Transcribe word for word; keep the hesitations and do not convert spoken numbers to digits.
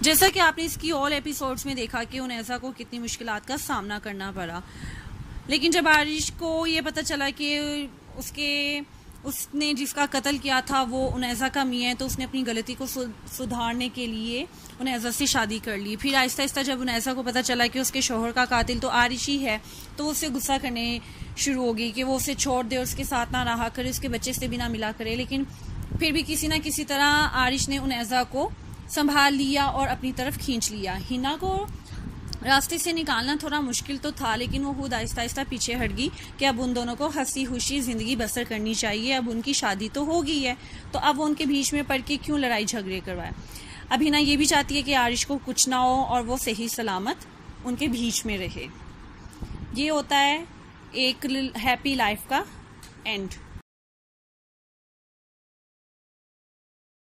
जैसा कि आपने इसकी ऑल एपिसोड्स में देखा कि उनैसा को कितनी मुश्किलात का सामना करना पड़ा, लेकिन जब आरिश को ये पता चला कि उसके उसने जिसका कत्ल किया था वो उनैसा का मियाँ है, तो उसने अपनी गलती को सुधारने के लिए उनैसा से शादी कर ली। फिर आहिस्ता आहिस्ता जब उनैसा को पता चला कि उसके शोहर का कातिल तो आरिश ही है, तो वो उससे गुस्सा करने शुरू हो गई कि वो उसे छोड़ दे और उसके साथ ना रहा करे, उसके बच्चे से भी ना मिला करे। लेकिन फिर भी किसी ना किसी तरह आरिश ने उनैसा को संभाल लिया और अपनी तरफ खींच लिया। हिना को रास्ते से निकालना थोड़ा मुश्किल तो था, लेकिन वो खुद आहिस्ता आहिस्ता पीछे हट गई कि अब उन दोनों को हंसी खुशी ज़िंदगी बसर करनी चाहिए। अब उनकी शादी तो हो गई है, तो अब वो उनके बीच में पड़ के क्यों लड़ाई झगड़े करवाए। अब हिना ये भी चाहती है कि आरिश को कुछ ना हो और वो सही सलामत उनके बीच में रहे। ये होता है एक हैप्पी लाइफ का एंड।